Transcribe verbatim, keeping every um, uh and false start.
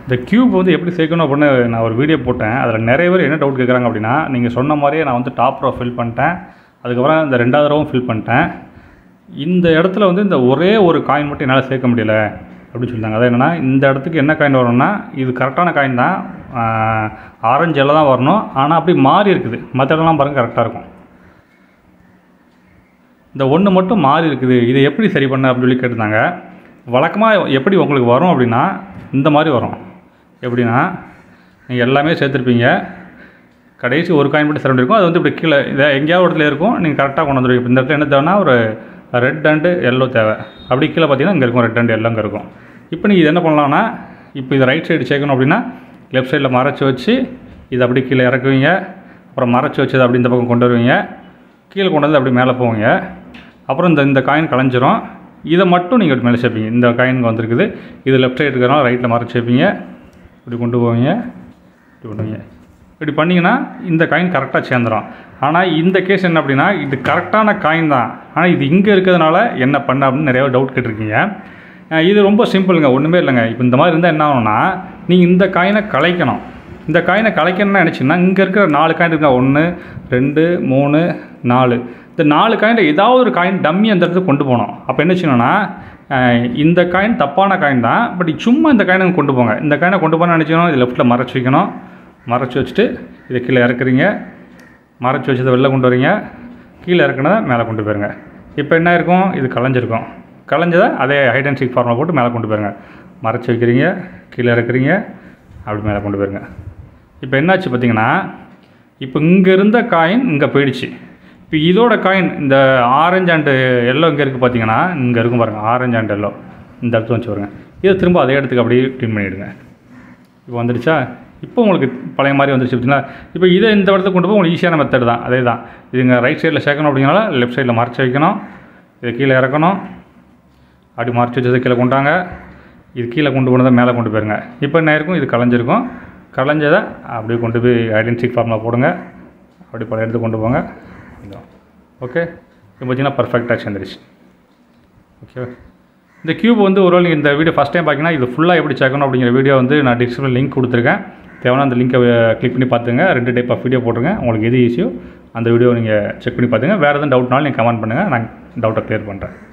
இந்த கியூப் வந்து எப்படி சேர்க்கணும் அப்படின்னு நான் ஒரு வீடியோ போட்டேன். அதில் நிறைய பேர் என்ன டவுட் கேட்குறாங்க அப்படின்னா, நீங்கள் சொன்ன மாதிரியே நான் வந்து டாப் ரோ ஃபில் பண்ணிட்டேன், அதுக்கப்புறம் இந்த ரெண்டாவது ரோவும் ஃபில் பண்ணிட்டேன். இந்த இடத்துல வந்து இந்த ஒரே ஒரு காயின் மட்டும் என்னால் சேர்க்க முடியல அப்படின்னு சொல்லிட்டாங்க. அது என்னென்னா, இந்த இடத்துக்கு என்ன காயின் வரணும்னா, இது கரெக்டான காயின் தான், ஆரஞ்சு எல்லாம் தான் வரணும். ஆனால் அப்படி மாறி இருக்குது, மற்ற இடம்லாம் பாருங்கள் கரெக்டாக இருக்கும். இந்த ஒன்று மட்டும் மாறி இருக்குது, இதை எப்படி சரி பண்ண அப்படின்னு சொல்லி கேட்டிருந்தாங்க. வழக்கமாக எப்படி உங்களுக்கு வரும் அப்படின்னா, இந்த மாதிரி வரும். எப்படின்னா, நீங்கள் எல்லாமே சேர்த்துருப்பீங்க, கடைசி ஒரு காயின் மட்டும் சரௌண்ட் இருக்கும், அது வந்து இப்படி கீழே இதை எங்கேயாவது இடத்துல இருக்கும், நீங்கள் கரெக்டாக கொண்டு வந்துடுவீங்க. இப்போ இந்த இடத்துல என்ன தேவைன்னா, ஒரு ரெட் அண்டு எல்லோ தேவை. அப்படி கீழே பார்த்தீங்கன்னா இங்கே இருக்கும், ரெட் அண்டு எல்லோ அங்கே இருக்கும். இப்போ நீங்கள் இது என்ன பண்ணலாம்னா, இப்போ இதை ரைட் சைடு சேர்க்கணும் அப்படின்னா, லெஃப்ட் சைடில் மறைச்சி வச்சு இதை அப்படி கீழே இறக்குவீங்க. அப்புறம் மறைச்சி வச்சு அதை அப்படி இந்த பக்கம் கொண்டு வருவீங்க, கீழே கொண்டு வந்து அப்படி மேலே போவீங்க. அப்புறம் இந்த இந்த காயின் கலைஞ்சிரும். இதை மட்டும் நீங்கள் மேலே சேர்ப்பீங்க. இந்த காயினுக்கு வந்திருக்குது, இது லெஃப்ட் சைடு இருக்கிறனால ரைட்டில் மறைச்சி வைப்பீங்க, இப்படி கொண்டு போவீங்க, இப்படி பண்ணுவீங்க. இப்படி பண்ணிங்கன்னா இந்த காயின் கரெக்டாக சேர்ந்துடும். ஆனால் இந்த கேஸ் என்ன அப்படின்னா, இது கரெக்டான காயின் தான், ஆனால் இது இங்கே இருக்கிறதுனால என்ன பண்ண அப்படின்னு நிறைய டவுட் கேட்டிருக்கீங்க. இது ரொம்ப சிம்பிளுங்க, ஒன்றுமே இல்லைங்க. இப்போ இந்த மாதிரி இருந்தால் என்ன ஆகும்னா, நீங்கள் இந்த காயினை கலைக்கணும். இந்த காயினை கலைக்கணும்னு நினச்சிங்கன்னா, இங்கே இருக்கிற நாலு காயின் இருக்கா, ஒன்று ரெண்டு மூணு நாலு, இந்த நாலு காயினில் ஏதாவது ஒரு காயின் டம்மி அந்த இடத்துக்கு கொண்டு போகணும். அப்போ என்ன செய்யணும்னா, இந்த காயின் தப்பான காயின் தான், பட் சும்மா இந்த காயினை கொண்டு போங்க. இந்த காயினை கொண்டு போகணும்னு நினச்சிக்கணும், இது லெஃப்ட்டில் மறைச்சி வைக்கணும். மறைச்சி வச்சுட்டு இதை கீழே இறக்குறீங்க, மறைச்சி வச்சதை வெளில கொண்டு வரீங்க, கீழே இறக்குனதை மேலே கொண்டு போயிருங்க. இப்போ என்ன இருக்கும், இது கலைஞ்சிருக்கும். கலைஞ்சதை அதே ஹைட் அண்ட் சீக் ஃபார்மில் போட்டு மேலே கொண்டு போயிருங்க. மறைச்சி வைக்கிறீங்க, கீழே இறக்குறீங்க, அப்படி மேலே கொண்டு போயிருங்க. இப்போ என்னாச்சு பார்த்தீங்கன்னா, இப்போ இங்கே இருந்த காயின் இங்கே போயிடுச்சு. இப்போ இதோட காயின் இந்த ஆரஞ்சு அண்டு எல்லோ இங்கே இருக்குது பார்த்தீங்கன்னா, இங்கே இருக்கும் பாருங்கள், ஆரஞ்சு அண்ட் எல்லோ இந்த இடத்துல வச்சு வருங்க. இதை திரும்ப அதே இடத்துக்கு அப்படியே க்ளீன் பண்ணிவிடுங்க. இப்போ வந்துடுச்சா, இப்போ உங்களுக்கு பழைய மாதிரி வந்துடுச்சு பார்த்தீங்களா. இப்போ இதை இந்த இடத்துக்கு கொண்டு போய் உங்களுக்கு ஈஸியான மெத்தட் தான், அதே தான். இதுங்க ரைட் சைடில் சேர்க்கணும் அப்படிங்கிறனால லெஃப்ட் சைடில் மறைச்சி வைக்கணும், இதை கீழே இறக்கணும், அப்படி மறைச்சி வச்சதை கீழே கொண்டாங்க, இது கீழே கொண்டு போனதை மேலே கொண்டு போயிருங்க. இப்போ என்ன இருக்கும், இது கலைஞ்சிருக்கும். கலைஞ்சதை அப்படியே கொண்டு போய் ஐடென்டிக் ஃபார்மில் போடுங்க, அப்படி பழைய இடத்துக்கு கொண்டு போங்க. ஓகே, இப்போ பார்த்தீங்கன்னா பர்ஃபெக்டாக சேர்ந்துருச்சு. ஓகே, இந்த கியூப் வந்து ஒரு நீங்கள் இந்த வீடியோ ஃபஸ்ட் டைம் பார்த்தீங்கன்னா, இது ஃபுல்லாக எப்படி சேர்க்கணும் அப்படிங்கிற வீடியோ வந்து நான் டிஸ்கிரிப்ஷனில் லிங்க் கொடுத்துருக்கேன். தேவையான அந்த லிங்கை கிளிக் பண்ணி பார்த்துங்க. ரெண்டு டைப் ஆஃப் வீடியோ போட்டுருங்க, உங்களுக்கு எது ஈஸியோ அந்த வீடியோ நீங்கள் செக் பண்ணி பார்த்துங்க. வேறு எதுவும் டவுட்னாலும் நீங்கள் கமெண்ட் பண்ணுங்கள், நான் டவுட்டை க்ளியர் பண்ணுறேன்.